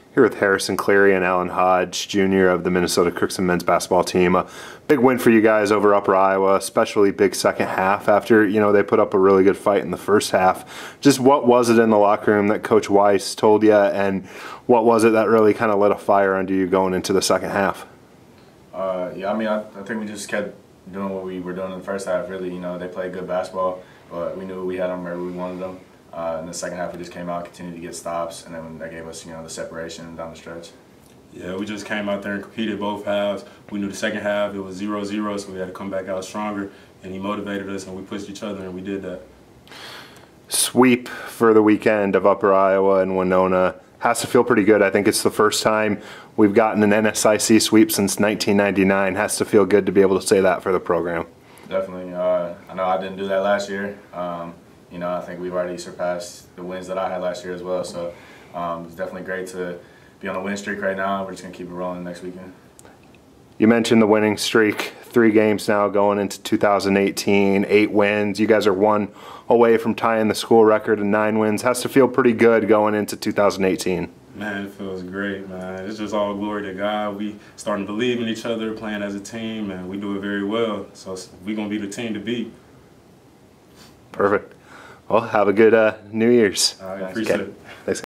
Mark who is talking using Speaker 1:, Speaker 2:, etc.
Speaker 1: Here with Harrison Cleary and Alan Hodge, Jr. of the Minnesota Crookston men's basketball team. A big win for you guys over Upper Iowa, especially big second half after, they put up a really good fight in the first half. Just what was it in the locker room that Coach Weiss told you, and what was it that really kind of lit a fire under you going into the second half?
Speaker 2: I think we just kept doing what we were doing in the first half, really. They played good basketball, but we knew we had them where we wanted them. In the second half, we just came out, continued to get stops, and then that gave us, the separation down the stretch.
Speaker 3: Yeah, we just came out there and competed both halves. We knew the second half it was 0-0, so we had to come back out stronger, and he motivated us, and we pushed each other, and we did that.
Speaker 1: Sweep for the weekend of Upper Iowa and Winona. Has to feel pretty good. I think it's the first time we've gotten an NSIC sweep since 1999. Has to feel good to be able to say that for the program.
Speaker 2: Definitely. I know I didn't do that last year. I think we've already surpassed the wins that I had last year as well. So it's definitely great to be on a win streak right now. We're just going to keep it rolling next weekend.
Speaker 1: You mentioned the winning streak. 3 games now going into 2018, 8 wins. You guys are 1 away from tying the school record in 9 wins. Has to feel pretty good going into 2018.
Speaker 3: Man, it feels great, man. It's just all glory to God. We starting to believe in each other, playing as a team, and we do it very well. So we're going to be the team to beat.
Speaker 1: Perfect. Well, have a good New Year's.
Speaker 3: I appreciate it.
Speaker 1: Thanks.